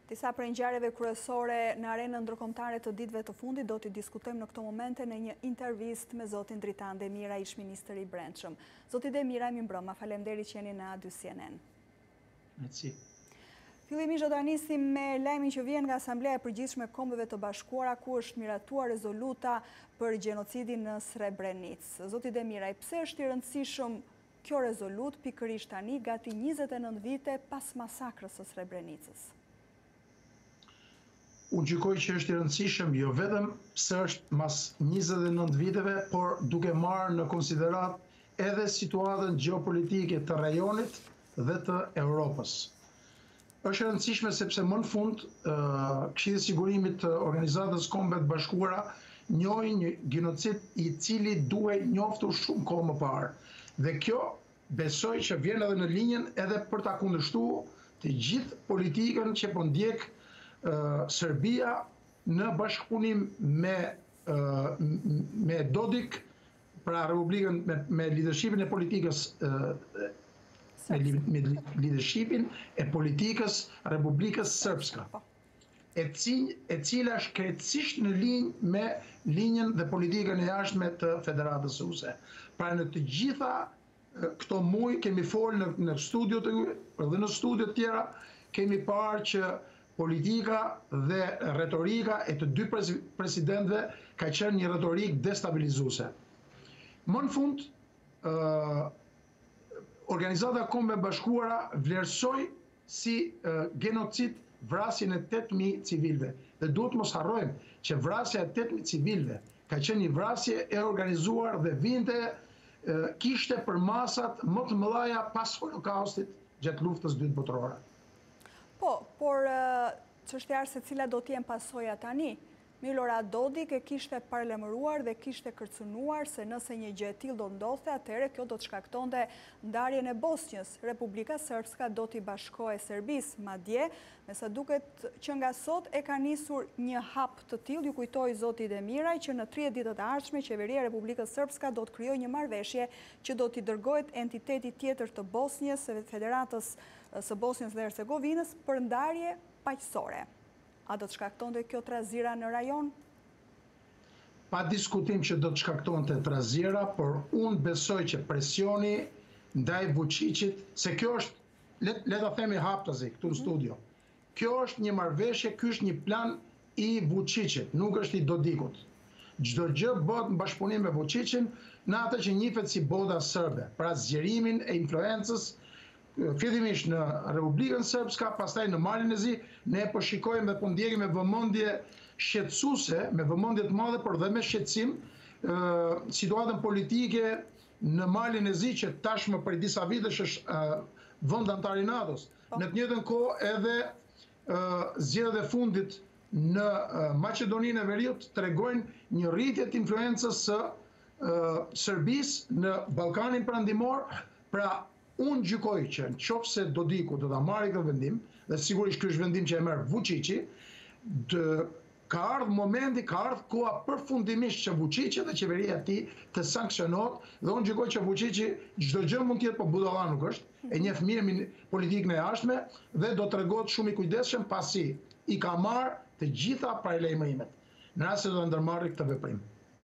Disa prej ngjarjeve kryesore në arenën ndërkombëtare të ditëve të fundit do t'i diskutojmë në këto momente në një intervistë me zotin Dritan Demira, ish-ministër i Brendshëm. Zoti Demira, mirëmbrëma, faleminderit që jeni në A2 CNN. Merci. Fillimisht do ta nisim me lajmin që vjen nga Asamblea e Përgjithshme e Kombeve të Bashkuara, ku është miratuar rezoluta për gjenocidin në Srebrenicë. Zoti Demira, pse është i rëndësishëm kjo rezolut pikërisht tani, gati 29 vite pas masakrës së Srebrenicës? Unë gjykoj që është i rëndësishëm jo vetëm se është mas 29 viteve, por duke marrë në konsiderat edhe situatën gjeopolitike të rajonit dhe të Europës. Është e rëndësishme sepse më në fund Këshilli i Sigurimit të Organizatës Kombeve të Bashkuara njohi një genocid i cili duhej njoftur shumë kohë më parë. Dhe kjo besoj që vjen edhe në linjën edhe për ta kundërshtuar të gjithë politikën që po ndjek Serbia në bashkëpunim me Dodik, pra Republikën me leadershipin e politikës me leadershipin e politikës Republikës Srpska, e cila është krejtësisht në linjë me linjën dhe politikën e jashtme të Federatës Ruse. Pra në të gjitha këto muaj kemi folë në studio të dhe në studio të tjera kemi parë që politika dhe retorika e të dy presidentëve ka qenë një retorik destabilizuese. Më në fund, Organizata e Kombeve Bashkuara vlerësoi si genocid vrasjen e 8.000 civilëve. Dhe duhet mos harrojmë që vrasja e 8.000 civilëve ka qenë një vrasje e organizuar dhe vinte kishte për masat më të mëdha pas Holokaustit gjatë luftës së dytë botërore. Po, por çështja se cila do t'jenë pasoja tani. Milorad Dodik e kishte parlemëruar dhe kishte kërcënuar se nëse një gjë e tillë do ndodhte, atëherë kjo do të shkaktonte ndarjen e Bosnjës. Republika Srpska do t'i bashkohej Serbisë, madje, me sa duket që nga sot e ka nisur një hap të tillë. Ju kujtoi zoti Demiraj që në 30 ditët e ardhshme qeveria e Republikës Srpska do të krijojë një marrëveshje që do t'i dërgohet entiteti tjetër të Bosnjës, Federatës së Bosnjës dhe Hercegovinës për ndarje paqësore. A do të shkaktonte kjo trazira në rajon? Pa diskutim që do të shkaktonte trazira, por unë besoj që presioni ndaj Vučićit, se kjo është, le ta themi haptazi këtu në studio, kjo është një marrëveshje, ky është një plan i Vučićit, nuk është i Dodikut. Çdo gjë bëhet në bashkëpunim me Vučićin në atë që njihet si boda serbe, pra zgjerimin e influencës fillimisht në Republikën Srpska, pastaj në Malin e Zi, ne po shikojmë dhe po ndjekim me vëmendje shqetësuese, me vëmendje të madhe, por dhe me shqetësim, situatën politike në Malin e Zi, që tashmë për disa vitesh është vend antar i NATO-s. Në të njëjtën kohë edhe zgjedhjet e fundit në Maqedoninë e Veriut tregojnë një rritje të influencës së Serbisë në Ballkanin Perëndimor, pra unë gjykoj që nëse Dodiku do ta marrë këtë vendim, dhe sigurisht ky është vendim që e merr Vučići, ka ardhur momenti, ka ardhur koha përfundimisht që Vučići dhe qeveria e tij të sanksionohet, dhe unë gjykoj që Vučići çdo gjë mund të jetë, po budalla nuk është, e njeh mirë politikën e jashtme dhe do të tregohet shumë i kujdesshëm pasi i ka marrë të gjitha paralajmërimet në rast se do të ndërmarrë këtë veprim.